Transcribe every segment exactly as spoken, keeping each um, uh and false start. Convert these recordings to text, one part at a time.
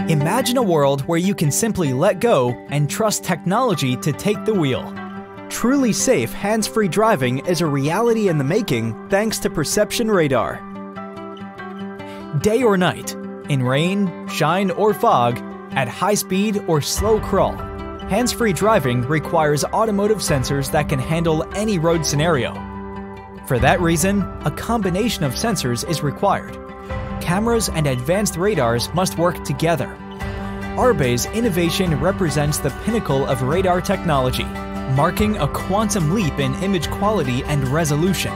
Imagine a world where you can simply let go and trust technology to take the wheel. Truly safe hands-free driving is a reality in the making thanks to Perception Radar. Day or night, in rain, shine, or fog, at high speed or slow crawl, hands-free driving requires automotive sensors that can handle any road scenario. For that reason, a combination of sensors is required. Cameras and advanced radars must work together. Arbe's innovation represents the pinnacle of radar technology, marking a quantum leap in image quality and resolution.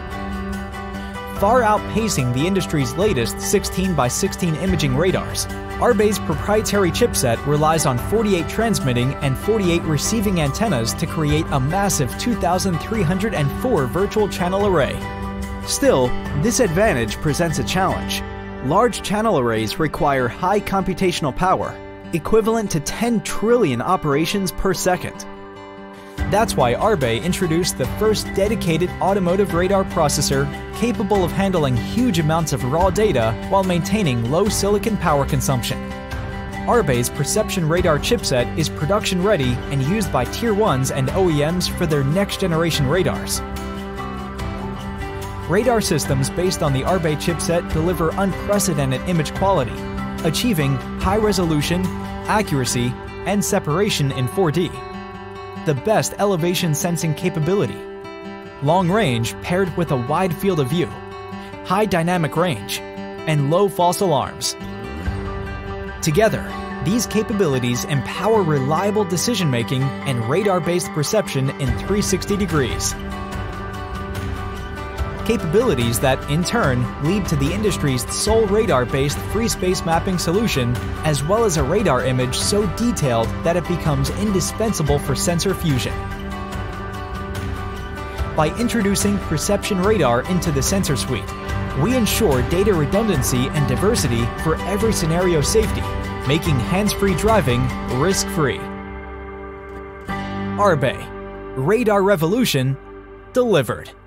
Far outpacing the industry's latest sixteen by sixteen imaging radars, Arbe's proprietary chipset relies on forty-eight transmitting and forty-eight receiving antennas to create a massive two thousand three hundred four virtual channel array. Still, this advantage presents a challenge. Large channel arrays require high computational power, equivalent to ten trillion operations per second. That's why Arbe introduced the first dedicated automotive radar processor capable of handling huge amounts of raw data while maintaining low silicon power consumption. Arbe's Perception Radar chipset is production ready and used by Tier ones and O E Ms for their next generation radars. Radar systems based on the Arbe chipset deliver unprecedented image quality, achieving high resolution, accuracy, and separation in four D. The best elevation sensing capability, long range paired with a wide field of view, high dynamic range, and low false alarms. Together, these capabilities empower reliable decision-making and radar-based perception in three hundred sixty degrees. Capabilities that, in turn, lead to the industry's sole radar-based free space mapping solution, as well as a radar image so detailed that it becomes indispensable for sensor fusion. By introducing Perception Radar into the sensor suite, we ensure data redundancy and diversity for every scenario safety, making hands-free driving risk-free. Arbe, radar revolution delivered.